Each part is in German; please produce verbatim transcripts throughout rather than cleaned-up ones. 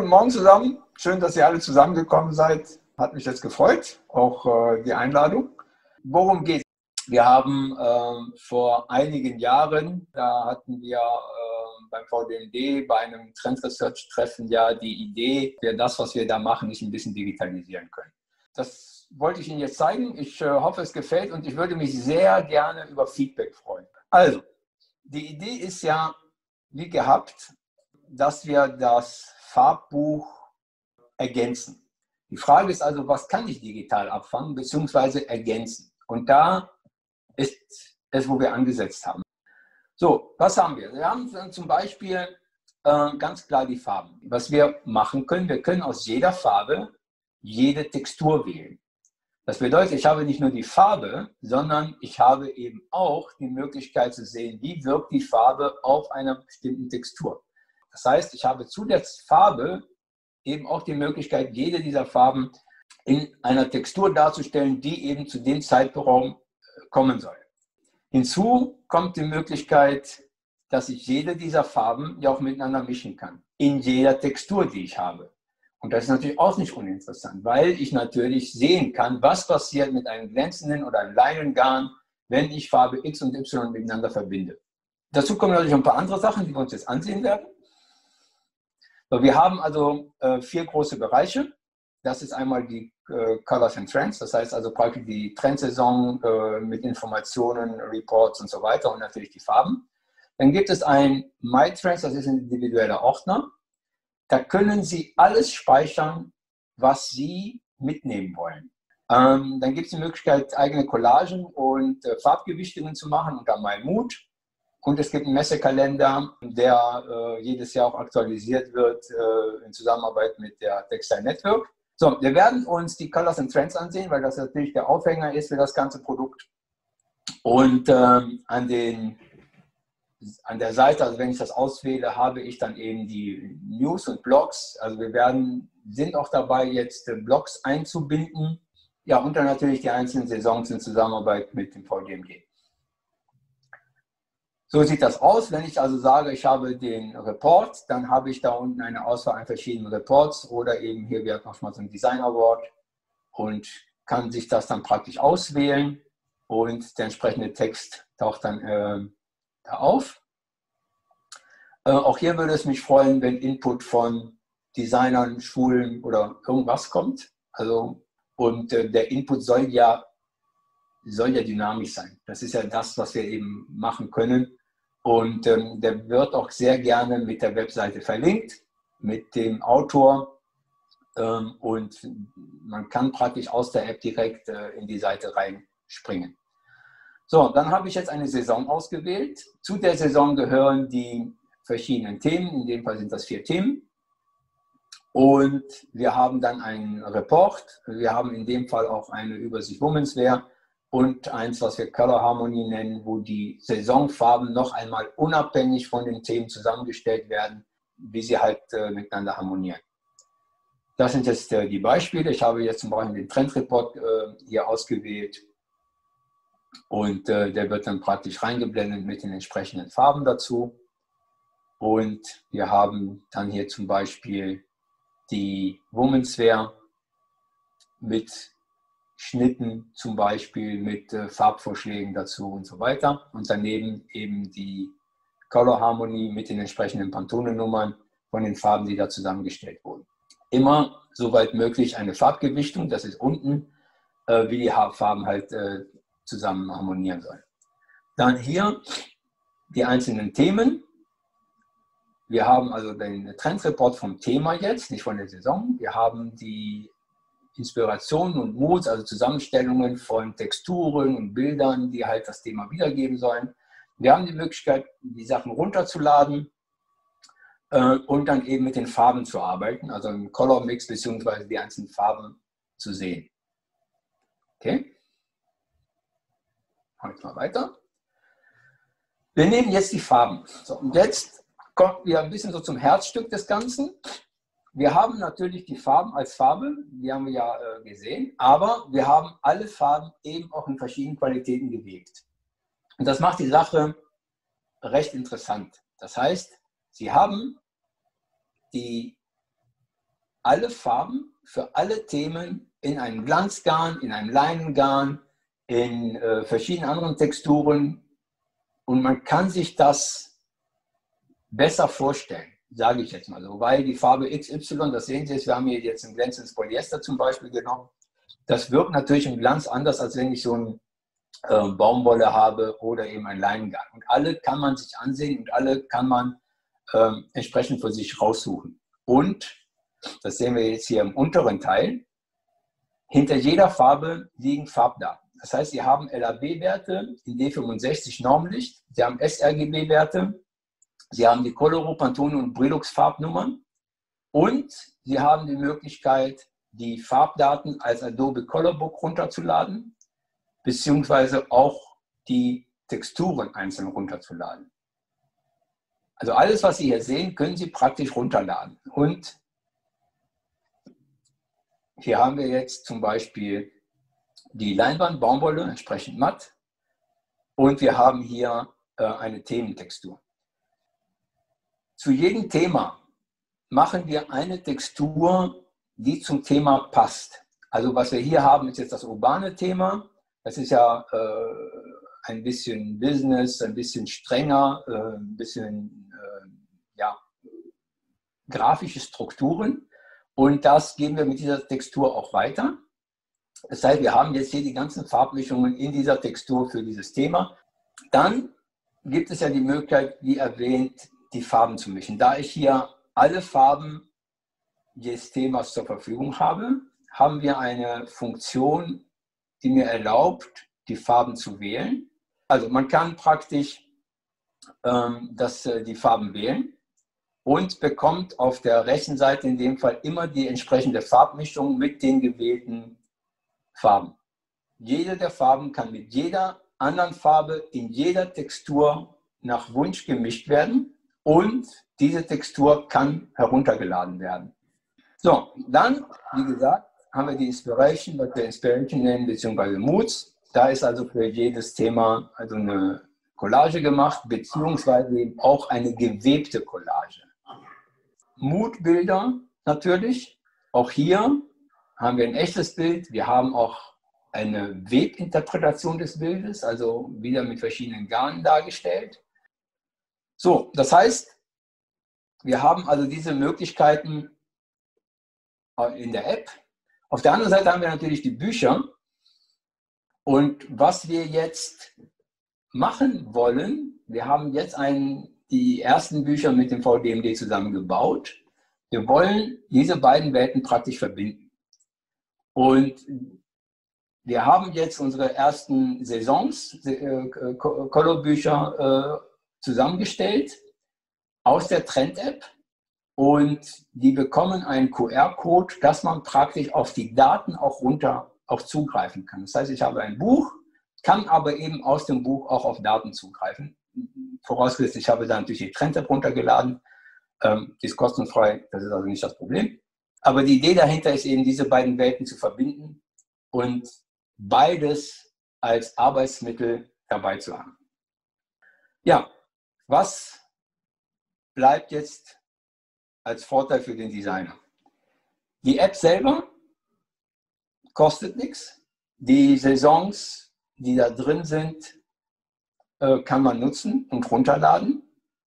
guten Morgen zusammen. Schön, dass ihr alle zusammengekommen seid. Hat mich jetzt gefreut, auch äh, die Einladung. Worum geht es? Wir haben äh, vor einigen Jahren, da hatten wir äh, beim V D M D bei einem Trend Research Treffen ja die Idee, wir das, was wir da machen, nicht ein bisschen digitalisieren können. Das wollte ich Ihnen jetzt zeigen. Ich äh, hoffe, es gefällt und ich würde mich sehr gerne über Feedback freuen. Also, die Idee ist ja, wie gehabt, dass wir das Farbbuch ergänzen. Die Frage ist also, was kann ich digital abfangen bzw. ergänzen? Und da ist es, wo wir angesetzt haben. So, was haben wir? Wir haben dann zum Beispiel äh, ganz klar die Farben. Was wir machen können, wir können aus jeder Farbe jede Textur wählen. Das bedeutet, ich habe nicht nur die Farbe, sondern ich habe eben auch die Möglichkeit zu sehen, wie wirkt die Farbe auf einer bestimmten Textur. Das heißt, ich habe zu der Farbe eben auch die Möglichkeit, jede dieser Farben in einer Textur darzustellen, die eben zu dem Zeitraum kommen soll. Hinzu kommt die Möglichkeit, dass ich jede dieser Farben ja auch miteinander mischen kann, in jeder Textur, die ich habe. Und das ist natürlich auch nicht uninteressant, weil ich natürlich sehen kann, was passiert mit einem glänzenden oder einem Leinengarn, wenn ich Farbe X und Y miteinander verbinde. Dazu kommen natürlich ein paar andere Sachen, die wir uns jetzt ansehen werden. So, wir haben also äh, vier große Bereiche. Das ist einmal die äh, Colors and Trends, das heißt also praktisch die Trendsaison äh, mit Informationen, Reports und so weiter und natürlich die Farben. Dann gibt es ein My Trends, das ist ein individueller Ordner. Da können Sie alles speichern, was Sie mitnehmen wollen. Ähm, dann gibt es die Möglichkeit, eigene Collagen und äh, Farbgewichtungen zu machen unter My Mood. Und es gibt einen Messekalender, der äh, jedes Jahr auch aktualisiert wird äh, in Zusammenarbeit mit der Textile Network. So, wir werden uns die Colors and Trends ansehen, weil das natürlich der Aufhänger ist für das ganze Produkt. Und ähm, an, den, an der Seite, also wenn ich das auswähle, habe ich dann eben die News und Blogs. Also wir werden, sind auch dabei, jetzt äh, Blogs einzubinden. Ja, und dann natürlich die einzelnen Saisons in Zusammenarbeit mit dem V D M D. So sieht das aus. Wenn ich also sage, ich habe den Report, dann habe ich da unten eine Auswahl an verschiedenen Reports oder eben hier wird nochmal so ein Design Award und kann sich das dann praktisch auswählen und der entsprechende Text taucht dann äh, da auf. Äh, auch hier würde es mich freuen, wenn Input von Designern, Schulen oder irgendwas kommt. Also, und äh, der Input soll ja soll ja dynamisch sein. Das ist ja das, was wir eben machen können. Und ähm, der wird auch sehr gerne mit der Webseite verlinkt, mit dem Autor. Ähm, und man kann praktisch aus der App direkt äh, in die Seite reinspringen. So, dann habe ich jetzt eine Saison ausgewählt. Zu der Saison gehören die verschiedenen Themen. In dem Fall sind das vier Themen. Und wir haben dann einen Report. Wir haben in dem Fall auch eine Übersicht Women's Wear. Und eins, was wir Color Harmony nennen, wo die Saisonfarben noch einmal unabhängig von den Themen zusammengestellt werden, wie sie halt äh, miteinander harmonieren. Das sind jetzt äh, die Beispiele. Ich habe jetzt zum Beispiel den Trendreport äh, hier ausgewählt und äh, der wird dann praktisch reingeblendet mit den entsprechenden Farben dazu. Und wir haben dann hier zum Beispiel die Women's Wear mit Schnitten zum Beispiel mit äh, Farbvorschlägen dazu und so weiter. Und daneben eben die Color Harmony mit den entsprechenden Pantone-Nummern von den Farben, die da zusammengestellt wurden. Immer, soweit möglich, eine Farbgewichtung, das ist unten, äh, wie die Farben halt äh, zusammen harmonieren sollen. Dann hier die einzelnen Themen. Wir haben also den Trendreport vom Thema jetzt, nicht von der Saison. Wir haben die Inspirationen und Moods, also Zusammenstellungen von Texturen und Bildern, die halt das Thema wiedergeben sollen. Wir haben die Möglichkeit, die Sachen runterzuladen äh, und dann eben mit den Farben zu arbeiten, also im Color Mix bzw. die einzelnen Farben zu sehen. Okay? Machen wir mal weiter. Wir nehmen jetzt die Farben. So, und jetzt kommen wir ein bisschen so zum Herzstück des Ganzen. Wir haben natürlich die Farben als Farbe, die haben wir ja äh, gesehen, aber wir haben alle Farben eben auch in verschiedenen Qualitäten gewählt. Und das macht die Sache recht interessant. Das heißt, Sie haben die alle Farben für alle Themen in einem Glanzgarn, in einem Leinengarn, in äh, verschiedenen anderen Texturen. Und man kann sich das besser vorstellen, sage ich jetzt mal so, weil die Farbe X Y, das sehen Sie jetzt, wir haben hier jetzt ein glänzendes Polyester zum Beispiel genommen. Das wirkt natürlich im Glanz anders, als wenn ich so ein äh, Baumwolle habe oder eben ein Leinengarn. Und alle kann man sich ansehen und alle kann man äh, entsprechend für sich raussuchen. Und, das sehen wir jetzt hier im unteren Teil, hinter jeder Farbe liegen Farbdaten. Das heißt, Sie haben L A B-Werte in D fünfundsechzig Normlicht, Sie haben S R G B-Werte, Sie haben die Coloro, Pantone und Brilux Farbnummern und Sie haben die Möglichkeit, die Farbdaten als Adobe Colorbook runterzuladen, beziehungsweise auch die Texturen einzeln runterzuladen. Also alles, was Sie hier sehen, können Sie praktisch runterladen. Und hier haben wir jetzt zum Beispiel die Leinwand, Baumwolle, entsprechend matt. Und wir haben hier äh, eine Thementextur. Zu jedem Thema machen wir eine Textur, die zum Thema passt. Also was wir hier haben, ist jetzt das urbane Thema. Das ist ja äh, ein bisschen Business, ein bisschen strenger, äh, ein bisschen äh, ja, grafische Strukturen. Und das geben wir mit dieser Textur auch weiter. Das heißt, wir haben jetzt hier die ganzen Farbmischungen in dieser Textur für dieses Thema. Dann gibt es ja die Möglichkeit, wie erwähnt, die Farben zu mischen. Da ich hier alle Farben des Themas zur Verfügung habe, haben wir eine Funktion, die mir erlaubt, die Farben zu wählen. Also man kann praktisch ähm, das, äh, die Farben wählen und bekommt auf der rechten Seite in dem Fall immer die entsprechende Farbmischung mit den gewählten Farben. Jede der Farben kann mit jeder anderen Farbe in jeder Textur nach Wunsch gemischt werden und diese Textur kann heruntergeladen werden. So, dann, wie gesagt, haben wir die Inspiration, was wir Inspiration nennen, beziehungsweise Moods. Da ist also für jedes Thema also eine Collage gemacht, beziehungsweise eben auch eine gewebte Collage. Moodbilder natürlich, auch hier haben wir ein echtes Bild. Wir haben auch eine Webinterpretation des Bildes, also wieder mit verschiedenen Garnen dargestellt. So, das heißt, wir haben also diese Möglichkeiten in der App. Auf der anderen Seite haben wir natürlich die Bücher. Und was wir jetzt machen wollen, wir haben jetzt einen, die ersten Bücher mit dem V D M D zusammengebaut. Wir wollen diese beiden Welten praktisch verbinden. Und wir haben jetzt unsere ersten Saisons, äh, Color-Bücher äh, zusammengestellt aus der Trend-App und die bekommen einen Q R-Code, dass man praktisch auf die Daten auch runter auch zugreifen kann. Das heißt, ich habe ein Buch, kann aber eben aus dem Buch auch auf Daten zugreifen. Vorausgesetzt, ich habe dann natürlich die Trend-App runtergeladen. Ähm, die ist kostenfrei, das ist also nicht das Problem. Aber die Idee dahinter ist eben, diese beiden Welten zu verbinden und beides als Arbeitsmittel dabei zu haben. Ja, was bleibt jetzt als Vorteil für den Designer? Die App selber kostet nichts. Die Saisons, die da drin sind, kann man nutzen und runterladen.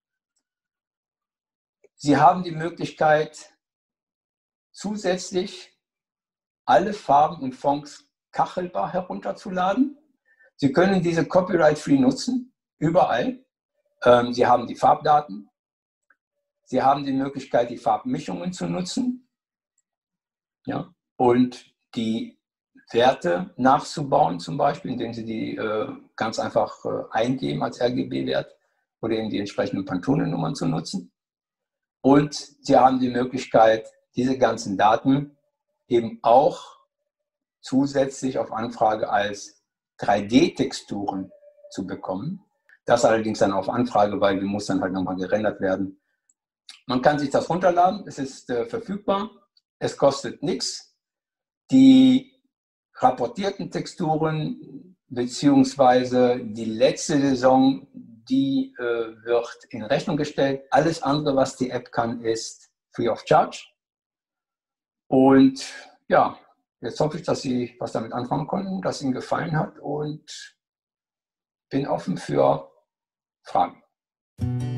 Sie haben die Möglichkeit, zusätzlich alle Farben und Fonts kachelbar herunterzuladen. Sie können diese Copyright-free nutzen, überall. Ähm, Sie haben die Farbdaten. Sie haben die Möglichkeit, die Farbmischungen zu nutzen, ja, und die Werte nachzubauen, zum Beispiel, indem Sie die äh, ganz einfach äh, eingeben als R G B-Wert oder eben die entsprechenden Pantone-Nummern zu nutzen. Und Sie haben die Möglichkeit, diese ganzen Daten eben auch zusätzlich auf Anfrage als drei D-Texturen zu bekommen. Das allerdings dann auf Anfrage, weil die muss dann halt nochmal gerendert werden. Man kann sich das runterladen, es ist äh, verfügbar, es kostet nichts. Die rapportierten Texturen beziehungsweise die letzte Saison, die äh, wird in Rechnung gestellt. Alles andere, was die App kann, ist free of charge. Und ja, jetzt hoffe ich, dass Sie was damit anfangen konnten, dass Ihnen gefallen hat und bin offen für Fragen.